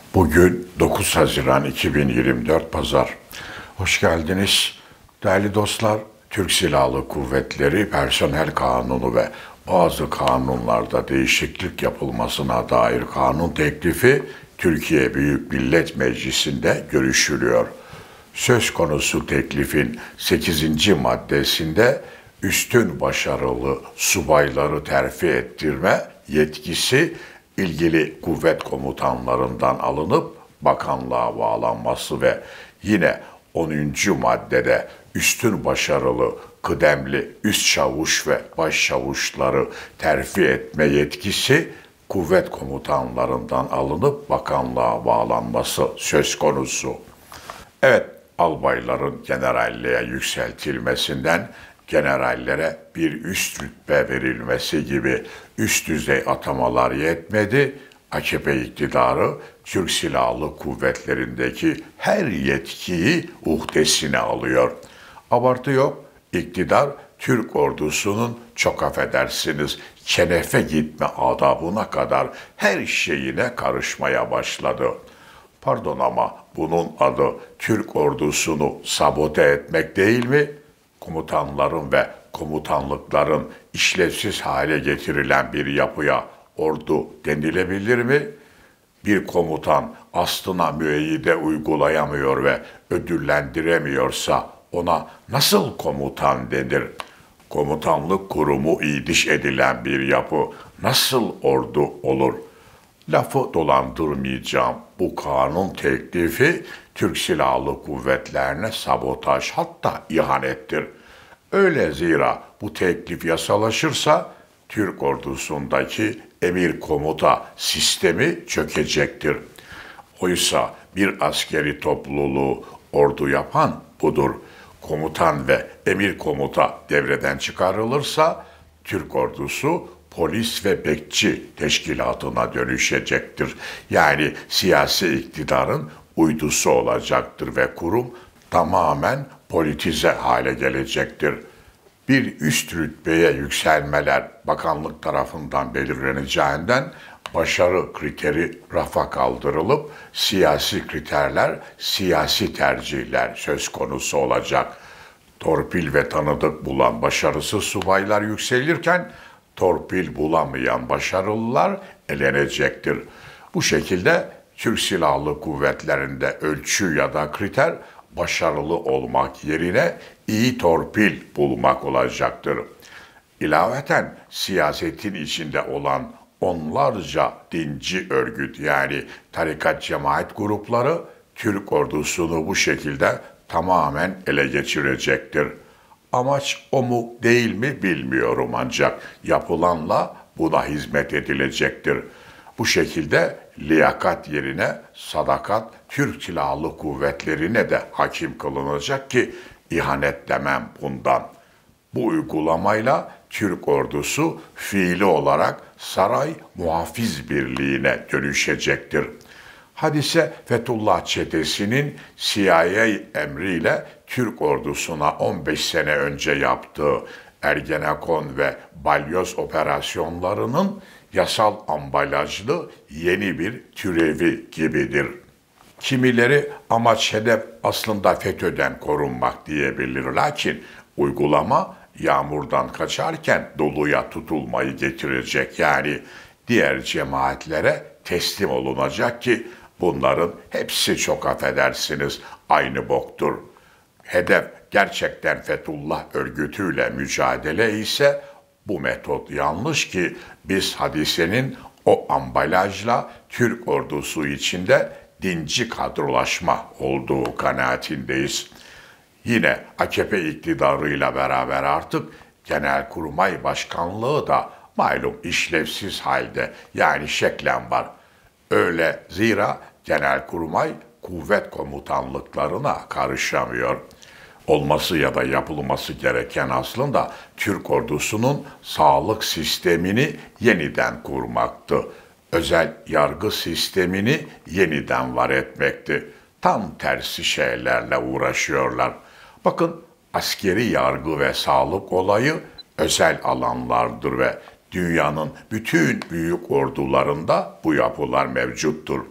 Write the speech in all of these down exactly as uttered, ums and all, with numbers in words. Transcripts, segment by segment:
Bugün dokuz Haziran iki bin yirmi dört Pazar. Hoş geldiniz. Değerli dostlar, Türk Silahlı Kuvvetleri Personel Kanunu ve bazı kanunlarda değişiklik yapılmasına dair kanun teklifi Türkiye Büyük Millet Meclisi'nde görüşülüyor. Söz konusu teklifin sekizinci maddesinde üstün başarılı subayları terfi ettirme yetkisi ilgili kuvvet komutanlarından alınıp bakanlığa bağlanması ve yine onuncu maddede üstün başarılı, kıdemli üst çavuş ve başçavuşları terfi etme yetkisi kuvvet komutanlarından alınıp bakanlığa bağlanması söz konusu. Evet, albayların generalliğe yükseltilmesinden generallere bir üst rütbe verilmesi gibi üst düzey atamalar yetmedi. A K P iktidarı Türk Silahlı Kuvvetleri'ndeki her yetkiyi uhdesine alıyor. Abartı yok, iktidar Türk ordusunun çok affedersiniz çenefe gitme adabına kadar her şeyine karışmaya başladı. Pardon ama bunun adı Türk ordusunu sabote etmek değil mi? Komutanların ve komutanlıkların işlevsiz hale getirilen bir yapıya ordu denilebilir mi? Bir komutan aslına müeyyide uygulayamıyor ve ödüllendiremiyorsa ona nasıl komutan denir? Komutanlık kurumu idiş edilen bir yapı nasıl ordu olur? Lafı dolandırmayacağım. Bu kanun teklifi Türk Silahlı Kuvvetlerine sabotaj hatta ihanettir. Öyle zira bu teklif yasalaşırsa Türk ordusundaki emir komuta sistemi çökecektir. Oysa bir askeri topluluğu ordu yapan budur. Komutan ve emir komuta devreden çıkarılırsa Türk ordusu polis ve bekçi teşkilatına dönüşecektir. Yani siyasi iktidarın uydusu olacaktır ve kurum tamamen politize hale gelecektir. Bir üst rütbeye yükselmeler bakanlık tarafından belirleneceğinden başarı kriteri rafa kaldırılıp siyasi kriterler, siyasi tercihler söz konusu olacak. Torpil ve tanıdık bulan başarısız subaylar yükselirken torpil bulamayan başarılılar elenecektir. Bu şekilde Türk Silahlı Kuvvetleri'nde ölçü ya da kriter başarılı olmak yerine iyi torpil bulmak olacaktır. İlaveten siyasetin içinde olan onlarca dinci örgüt yani tarikat cemaat grupları Türk ordusunu bu şekilde tamamen ele geçirecektir. Amaç o mu değil mi bilmiyorum ancak yapılanla buna hizmet edilecektir. Bu şekilde liyakat yerine sadakat Türk Silahlı Kuvvetleri'ne de hakim kılınacak ki ihanet demem bundan. Bu uygulamayla Türk ordusu fiili olarak saray muhafiz birliğine dönüşecektir. Hadise Fethullah çetesinin C I A emriyle Türk ordusuna on beş sene önce yaptığı Ergenekon ve Balyoz operasyonlarının yasal ambalajlı yeni bir türevi gibidir. Kimileri amaç hedef aslında FETÖ'den korunmak diyebilir. Lakin uygulama yağmurdan kaçarken doluya tutulmayı getirecek. Yani diğer cemaatlere teslim olunacak ki bunların hepsi çok affedersiniz aynı boktur. Hedef gerçekten Fethullah örgütüyle mücadele ise bu metot yanlış ki biz hadisenin o ambalajla Türk ordusu içinde dinci kadrolaşma olduğu kanaatindeyiz. Yine A K P iktidarıyla beraber artık Genelkurmay Başkanlığı da malum işlevsiz halde yani şeklen var. Öyle zira Genelkurmay kuvvet komutanlıklarına karışamıyor. Olması ya da yapılması gereken aslında Türk ordusunun sağlık sistemini yeniden kurmaktı. Özel yargı sistemini yeniden var etmekti. Tam tersi şeylerle uğraşıyorlar. Bakın askeri yargı ve sağlık olayı özel alanlardır ve dünyanın bütün büyük ordularında bu yapılar mevcuttur.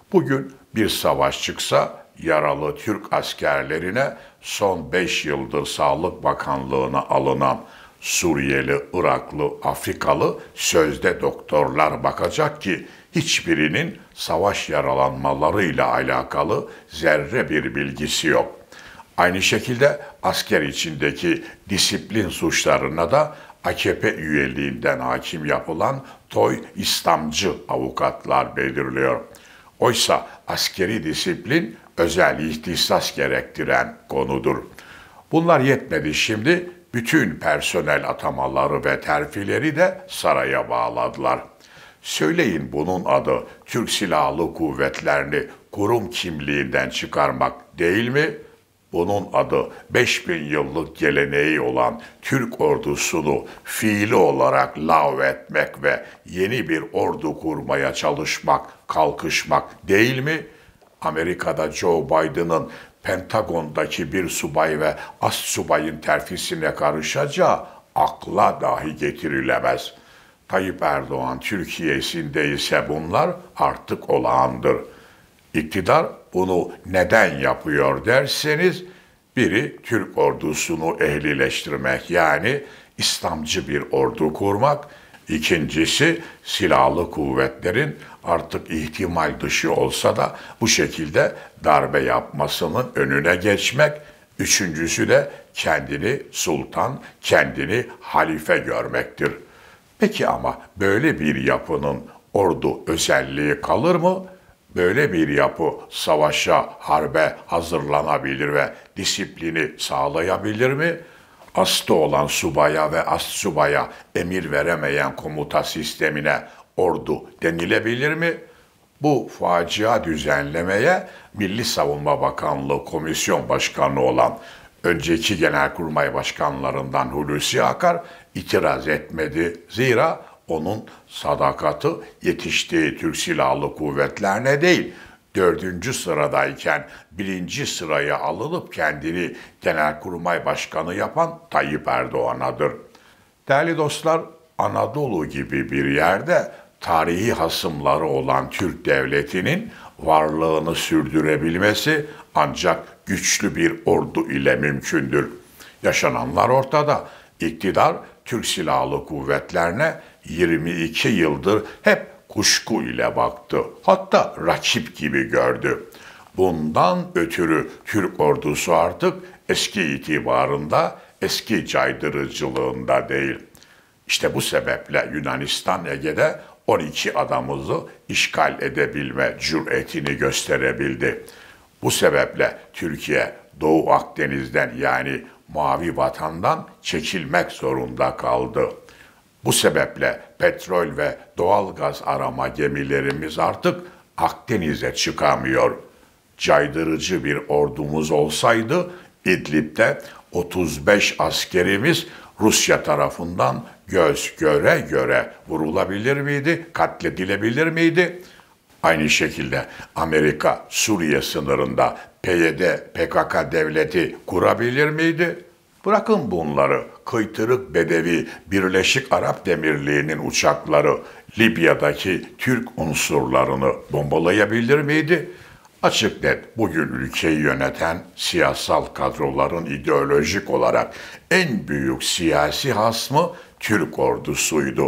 Bugün bir savaş çıksa yaralı Türk askerlerine son beş yıldır Sağlık Bakanlığı'na alınan Suriyeli, Iraklı, Afrikalı sözde doktorlar bakacak ki hiçbirinin savaş yaralanmalarıyla alakalı zerre bir bilgisi yok. Aynı şekilde asker içindeki disiplin suçlarına da A K P üyeliğinden hakim yapılan toy İslamcı avukatlar belirliyor. Oysa askeri disiplin özel ihtisas gerektiren konudur. Bunlar yetmedi şimdi bütün personel atamaları ve terfileri de saraya bağladılar. Söyleyin bunun adı Türk Silahlı Kuvvetlerini kurum kimliğinden çıkarmak değil mi? Bunun adı beş bin yıllık geleneği olan Türk ordusunu fiili olarak lağvetmek ve yeni bir ordu kurmaya çalışmak, kalkışmak değil mi? Amerika'da Joe Biden'ın Pentagon'daki bir subay ve astsubayın terfisine karışacağı akla dahi getirilemez. Tayyip Erdoğan Türkiye'sinde ise bunlar artık olağandır. İktidar bunu neden yapıyor derseniz, biri Türk ordusunu ehlileştirmek yani İslamcı bir ordu kurmak, ikincisi silahlı kuvvetlerin artık ihtimal dışı olsa da bu şekilde darbe yapmasının önüne geçmek, üçüncüsü de kendini sultan, kendini halife görmektir. Peki ama böyle bir yapının ordu özelliği kalır mı? Böyle bir yapı savaşa, harbe hazırlanabilir ve disiplini sağlayabilir mi? Hasta olan subaya ve astsubaya emir veremeyen komuta sistemine ordu denilebilir mi? Bu facia düzenlemeye Milli Savunma Bakanlığı Komisyon Başkanı olan önceki Genelkurmay Başkanlarından Hulusi Akar itiraz etmedi. Zira onun sadakati yetiştiği Türk Silahlı Kuvvetlerine değil, dördüncü sıradayken birinci sıraya alınıp kendini Genelkurmay Başkanı yapan Tayyip Erdoğan'adır. Değerli dostlar, Anadolu gibi bir yerde tarihi hasımları olan Türk Devleti'nin varlığını sürdürebilmesi ancak güçlü bir ordu ile mümkündür. Yaşananlar ortada. İktidar Türk Silahlı Kuvvetlerine yirmi iki yıldır hep kuşku ile baktı. Hatta rakip gibi gördü. Bundan ötürü Türk ordusu artık eski itibarında, eski caydırıcılığında değil. İşte bu sebeple Yunanistan Ege'de on iki adamızı işgal edebilme cüretini gösterebildi. Bu sebeple Türkiye Doğu Akdeniz'den yani Mavi Vatan'dan çekilmek zorunda kaldı. Bu sebeple petrol ve doğal gaz arama gemilerimiz artık Akdeniz'e çıkamıyor. Caydırıcı bir ordumuz olsaydı İdlib'de otuz beş askerimiz Rusya tarafından göz göre göre vurulabilir miydi, katledilebilir miydi? Aynı şekilde Amerika Suriye sınırında P Y D P K K devleti kurabilir miydi? Bırakın bunları, kıytırık Bedevi Birleşik Arap Demirliği'nin uçakları Libya'daki Türk unsurlarını bombalayabilir miydi? Açık net bugün ülkeyi yöneten siyasal kadroların ideolojik olarak en büyük siyasi hasmı Türk ordusuydu.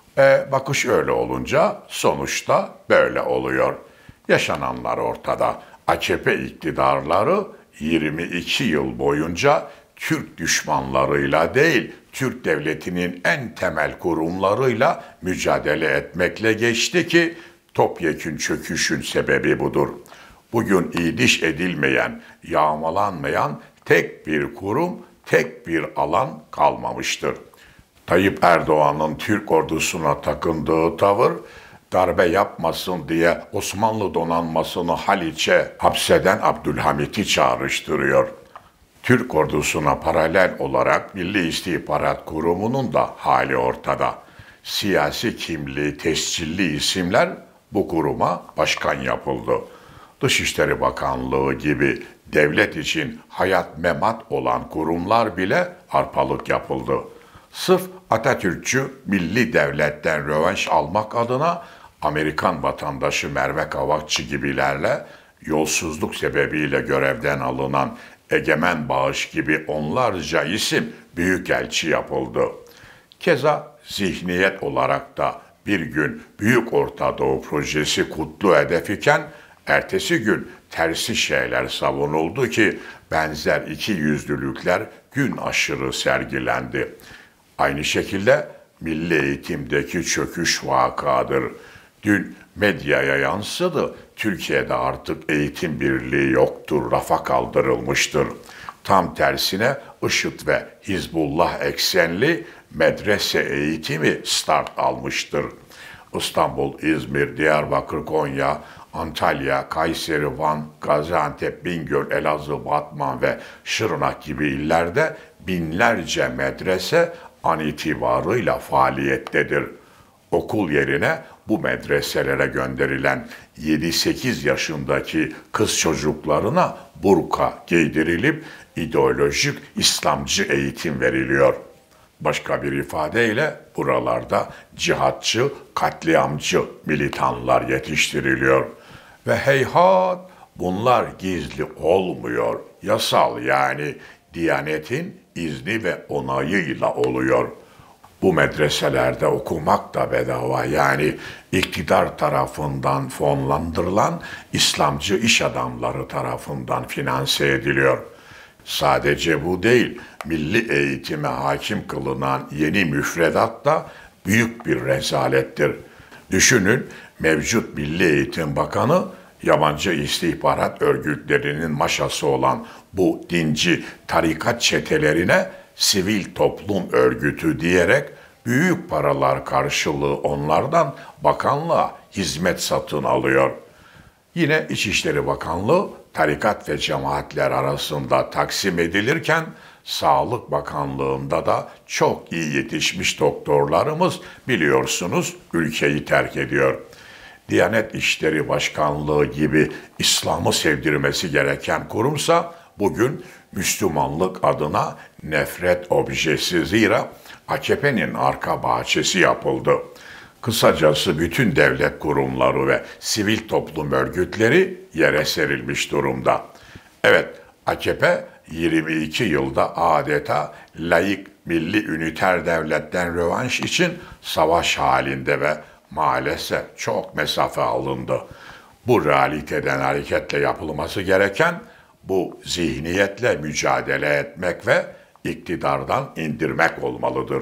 E, bakış öyle olunca sonuçta böyle oluyor. Yaşananlar ortada. A K P iktidarları yirmi iki yıl boyunca Türk düşmanlarıyla değil, Türk devletinin en temel kurumlarıyla mücadele etmekle geçti ki topyekün çöküşün sebebi budur. Bugün idiş edilmeyen, yağmalanmayan tek bir kurum, tek bir alan kalmamıştır. Tayyip Erdoğan'ın Türk ordusuna takındığı tavır, darbe yapmasın diye Osmanlı donanmasını Haliç'e hapseden Abdülhamit'i çağrıştırıyor. Türk ordusuna paralel olarak Milli İstihbarat Kurumu'nun da hali ortada. Siyasi kimliği tescilli isimler bu kuruma başkan yapıldı. Dışişleri Bakanlığı gibi devlet için hayat memat olan kurumlar bile arpalık yapıldı. Sırf Atatürkçü milli devletten rövanş almak adına Amerikan vatandaşı Merve Kavakçı gibilerle yolsuzluk sebebiyle görevden alınan Egemen Bağış gibi onlarca isim büyükelçi yapıldı. Keza zihniyet olarak da bir gün Büyük Orta Doğu Projesi kutlu hedef iken ertesi gün tersi şeyler savunuldu ki benzer iki yüzlülükler gün aşırı sergilendi. Aynı şekilde milli eğitimdeki çöküş vakadır. Dün medyaya yansıdı. Türkiye'de artık eğitim birliği yoktur, rafa kaldırılmıştır. Tam tersine IŞİD ve Hizbullah eksenli medrese eğitimi start almıştır. İstanbul, İzmir, Diyarbakır, Konya, Antalya, Kayseri, Van, Gaziantep, Bingöl, Elazığ, Batman ve Şırnak gibi illerde binlerce medrese an itibarıyla faaliyettedir. Okul yerine bu medreselere gönderilen yedi sekiz yaşındaki kız çocuklarına burka giydirilip ideolojik İslamcı eğitim veriliyor. Başka bir ifadeyle buralarda cihatçı, katliamcı militanlar yetiştiriliyor. Ve heyhat bunlar gizli olmuyor. Yasal yani Diyanet'in izni ve onayıyla oluyor. Bu medreselerde okumak da bedava yani iktidar tarafından fonlandırılan İslamcı iş adamları tarafından finanse ediliyor. Sadece bu değil, milli eğitime hakim kılınan yeni müfredat da büyük bir rezalettir. Düşünün, mevcut Milli Eğitim Bakanı, yabancı istihbarat örgütlerinin maşası olan bu dinci tarikat çetelerine sivil toplum örgütü diyerek büyük paralar karşılığı onlardan bakanlığa hizmet satın alıyor. Yine İçişleri Bakanlığı tarikat ve cemaatler arasında taksim edilirken Sağlık Bakanlığı'nda da çok iyi yetişmiş doktorlarımız biliyorsunuz ülkeyi terk ediyor. Diyanet İşleri Başkanlığı gibi İslam'ı sevdirmesi gereken kurumsa bugün Müslümanlık adına nefret objesi zira A K P'nin arka bahçesi yapıldı. Kısacası bütün devlet kurumları ve sivil toplum örgütleri yere serilmiş durumda. Evet, A K P yirmi iki yılda adeta laik milli üniter devletten rövanş için savaş halinde ve maalesef çok mesafe alındı. Bu realiteden hareketle yapılması gereken bu zihniyetle mücadele etmek ve iktidardan indirmek olmalıdır.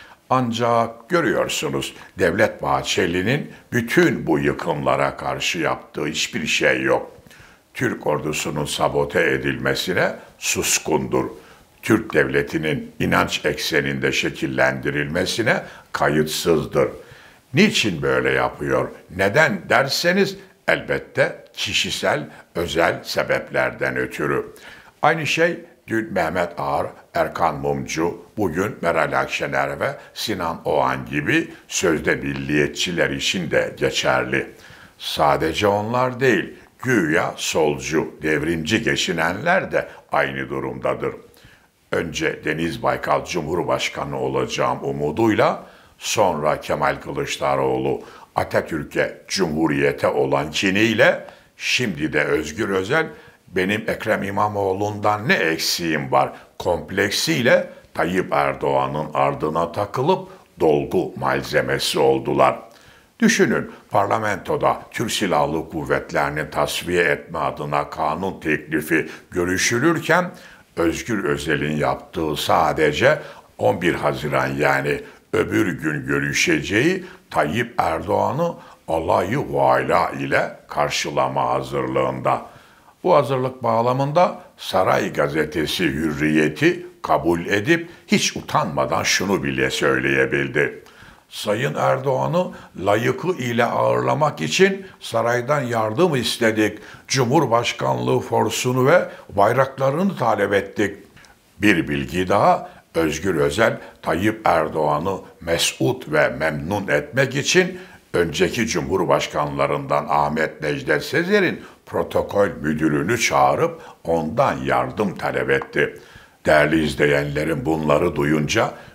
Ancak görüyorsunuz Devlet Bahçeli'nin bütün bu yıkımlara karşı yaptığı hiçbir şey yok. Türk ordusunun sabote edilmesine suskundur. Türk devletinin inanç ekseninde şekillendirilmesine kayıtsızdır. Niçin böyle yapıyor? Neden derseniz elbette kişisel, özel sebeplerden ötürü. Aynı şey dün Mehmet Ağar, Erkan Mumcu, bugün Meral Akşener ve Sinan Oğan gibi sözde milliyetçiler için de geçerli. Sadece onlar değil, güya solcu, devrimci geçinenler de aynı durumdadır. Önce Deniz Baykal Cumhurbaşkanı olacağım umuduyla, sonra Kemal Kılıçdaroğlu Atatürk'e, Cumhuriyete olan kiniyle, şimdi de Özgür Özel benim Ekrem İmamoğlu'ndan ne eksiğim var kompleksiyle Tayyip Erdoğan'ın ardına takılıp dolgu malzemesi oldular. Düşünün parlamentoda Türk Silahlı Kuvvetleri'ni tasfiye etme adına kanun teklifi görüşülürken Özgür Özel'in yaptığı sadece on bir Haziran yani öbür gün görüşeceği Tayyip Erdoğan'ı alayı vala ile karşılama hazırlığında. Bu hazırlık bağlamında Saray Gazetesi Hürriyet'i kabul edip hiç utanmadan şunu bile söyleyebildi. Sayın Erdoğan'ı layıkı ile ağırlamak için saraydan yardım istedik. Cumhurbaşkanlığı forsunu ve bayraklarını talep ettik. Bir bilgi daha, Özgür Özel, Tayyip Erdoğan'ı mesut ve memnun etmek için önceki cumhurbaşkanlarından Ahmet Necdet Sezer'in protokol müdürünü çağırıp ondan yardım talep etti. Değerli izleyenlerin bunları duyunca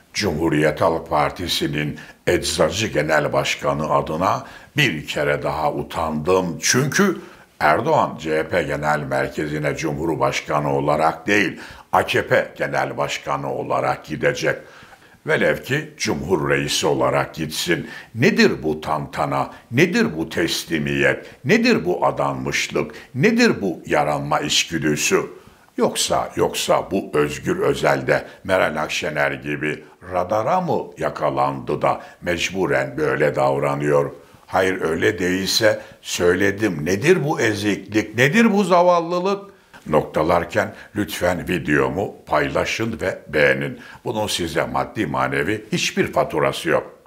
Cumhuriyet Halk Partisi'nin Eczacı Genel Başkanı adına bir kere daha utandım. Çünkü Erdoğan C H P Genel Merkezi'ne Cumhurbaşkanı olarak değil, A K P Genel Başkanı olarak gidecek. Velev ki Cumhur Reisi olarak gitsin. Nedir bu tantana, nedir bu teslimiyet, nedir bu adanmışlık, nedir bu yaranma içgüdüsü? Yoksa, yoksa bu Özgür Özel de Meral Akşener gibi radara mı yakalandı da mecburen böyle davranıyor? Hayır öyle değilse söyledim. Nedir bu eziklik, nedir bu zavallılık? Noktalarken lütfen videomu paylaşın ve beğenin. Bunun size maddi manevi hiçbir faturası yok.